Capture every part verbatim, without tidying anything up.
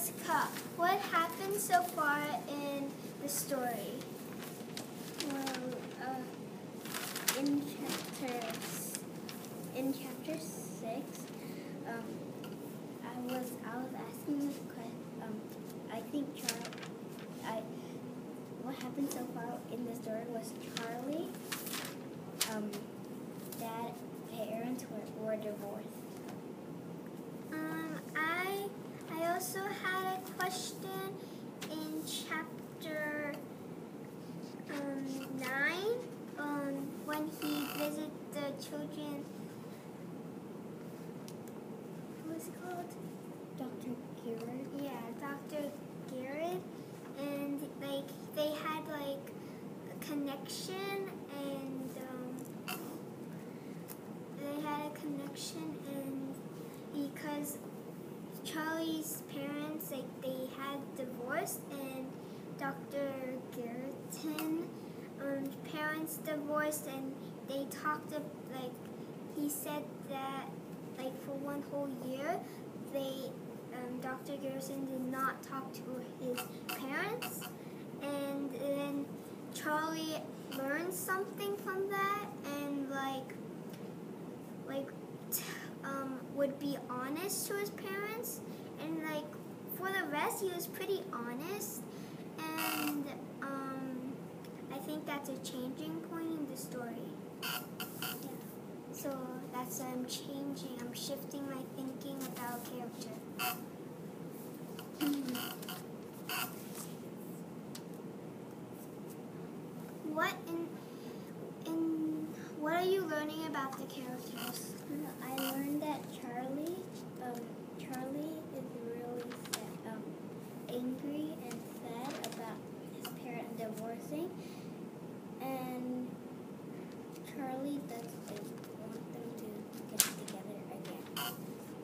Jessica, what happened so far in the story? Well, uh, in chapter in chapter six, um, I was I was asking this question. Um, I think Char, I what happened so far in the story was Charlie. Um, dad parents were, were divorced. Um, I I also had a question in chapter um, nine. Um, when he visited the children. What was it called? Doctor Garrett. Yeah, Doctor Garrett, and like they had like a connection, and um, they had a connection, and because Charlie's parents, like they had divorced, and Doctor Garrett's um, parents divorced, and they talked of, like he said that like for one whole year they um, Doctor Garrison did not talk to his parents, and then Charlie learned something from that, and like like t- um, would be honest to his parents, and like for the rest he was pretty honest, and um, I think that's a changing point in the story. Yeah. So that's why I'm changing. I'm shifting my thinking about character. What in in what are you learning about the characters? I learned that Charlie, um, Charlie is really sad, um, angry and sad about his parent divorcing, and Charlie doesn't want them to get together again.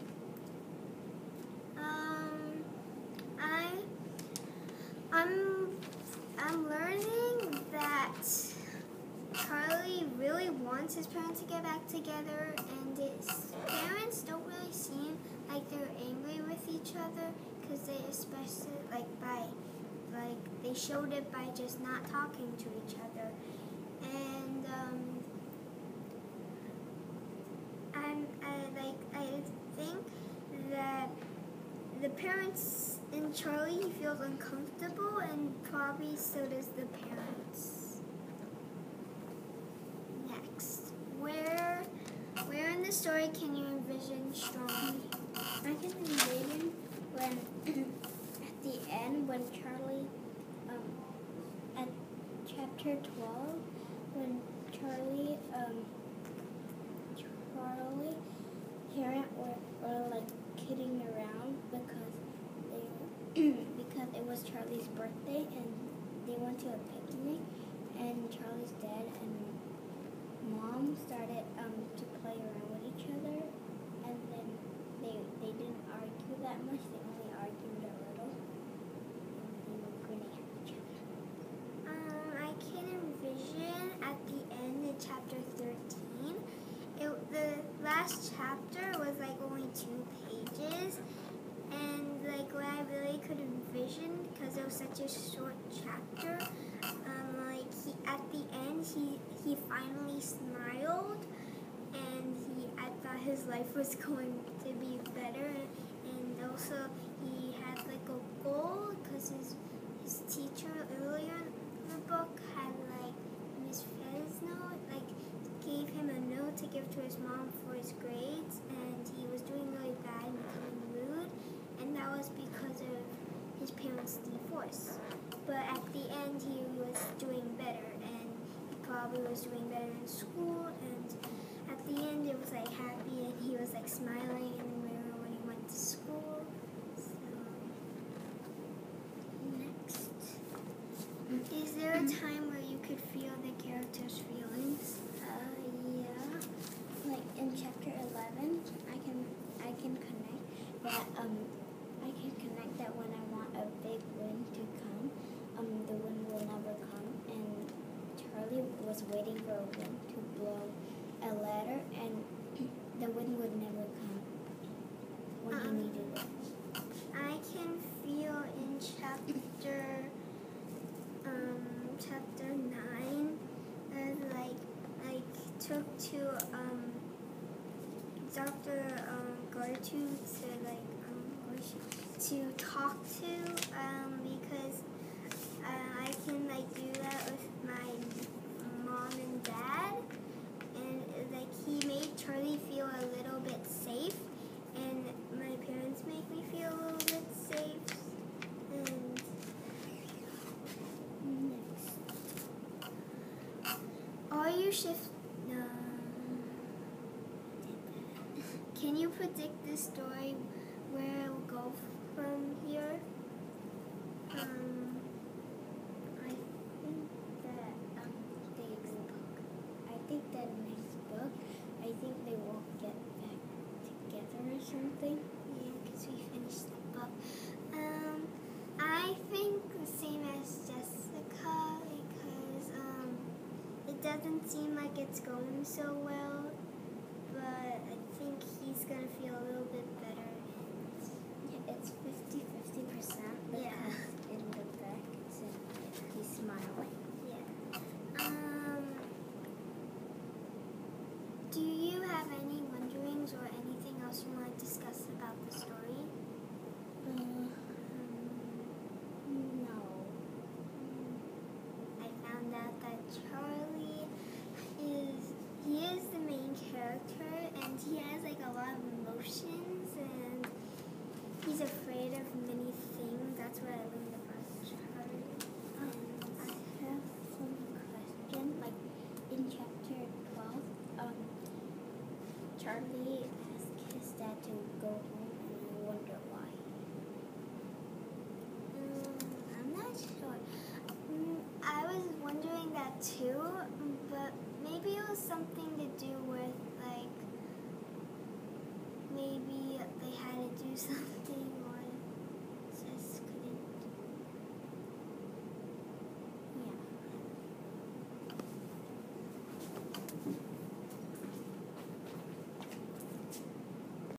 Um, I I'm I'm learning that Charlie really wants his parents to get back together, and his parents don't really seem like they're angry with each other, because they express it like by, like they showed it by just not talking to each other, and um, I'm I like I think that the parents in Charlie he feels uncomfortable, and probably so does the parents. Next, where where in the story can you envision Strong? I can envision when at the end when Charlie, um, at chapter twelve, when Charlie, um, Charlie parents were, were like kidding around because they because it was Charlie's birthday and they went to a picnic, and Charlie's dad and mom started um, to play around with each other, and then they they didn't argue that much. They only argued a little, and they were grinning at each other. Um, I can envision at the end in chapter thirteen. It, the last chapter was like only two pages, and like what I really could envision, because it was such a short chapter, um, like he at the end he he finally smiled, and he I thought his life was going to be better, and also he had like a goal, because his his teacher earlier in the book had like Miss Fresno like gave him a note to give to his mom for his grades, and he was doing really bad and becoming rude, and that was because of his parents' divorce. But at the end he was doing better, and he probably was doing better in school, and at the end it was like happy, and he was like smiling in the mirror when he went to school. So next, is there a time where you could feel the characters' feelings? Uh, yeah, like in chapter eleven, I can I can connect that um I can connect that when I want a big wind to come, um the wind will never come, and Charlie was waiting for a wind to blow a letter, and the wind would never come when Um, he needed it. I can feel took to um, Doctor Um, Gertrude to like um, to talk to um, because uh, I can like do that with my mom and dad, and like he made Charlie feel a little bit safe, and my parents make me feel a little bit safe. And Next. are you shift? No. Can you predict the story where it will go from here? Um, I think that um, they will. I think that next book, I think they will get back together or something. Yeah, because we finished the book. Um, I think the same as Jessica because um, it doesn't seem like it's going so well, but I think he's gonna feel a little bit better. Yeah, it's fifty-fifty percent because Yeah. in the back it says he's smiling. Yeah. Um, do you have any wonderings or anything else you want to discuss about the story? Uh, no. I found out that Charlie is he is the main character, and he has like a lot of emotions, and he's afraid of many things. That's what I learned about Charlie. Um, I have some question. Like in chapter twelve, um, Charlie asked his dad to go home, and I wonder why. Um, I'm not sure. Mm, I was wondering that too, but maybe it was something to do with like maybe they had to do something.